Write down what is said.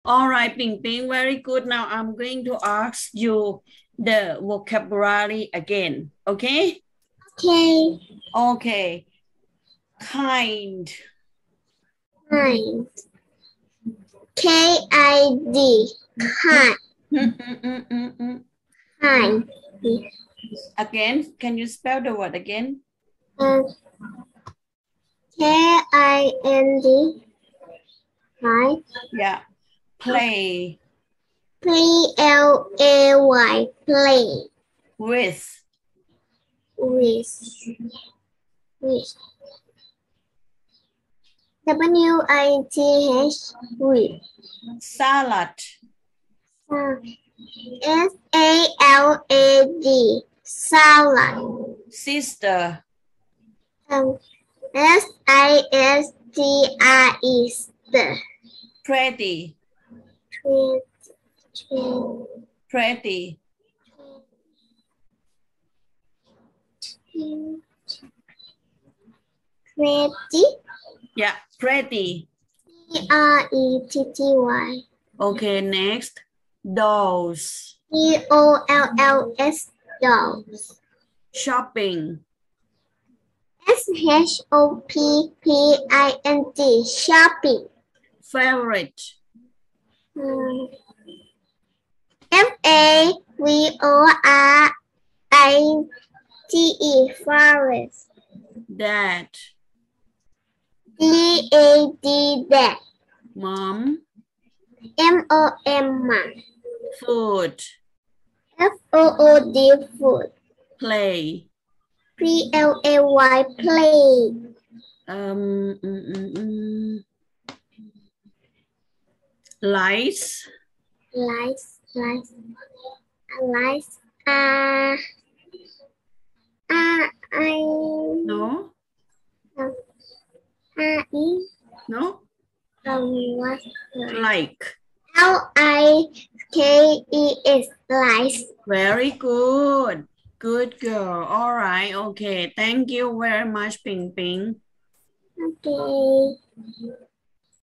All right, Ping Ping, very good. Now I'm going to ask you the vocabulary again. Okay? Okay. Okay. Kind. Kind. K-I-D. Kind. Kind. Again, can you spell the word again? K-I-N-D. Kind. Yeah. Play. P-L-A-Y. Play. With. With. W-I-T-H. With. Salad. S-A-L-A-D. Salad. Sister. S-I-S-T-R-E. Sister. Pretty. Pretty. Pretty. Yeah, pretty. P-R-E-T-T-Y. Okay, next. Dolls. D-O-L-L-S. Dolls. Shopping. S-H-O-P-P-I-N-G. Shopping. Favorite. F-A-V-O-R-I-T-E. Forest. Dad. D-A-D. Dad. Mom. M-O-M. Mom. Food. F-O-O-D. Food. Play. P-L-A-Y. Play. Lights. Lights. No. No. What? Like. L-I-K-E-S. Lights. Very good. Good girl. All right. Okay. Thank you very much, Ping Ping. Okay.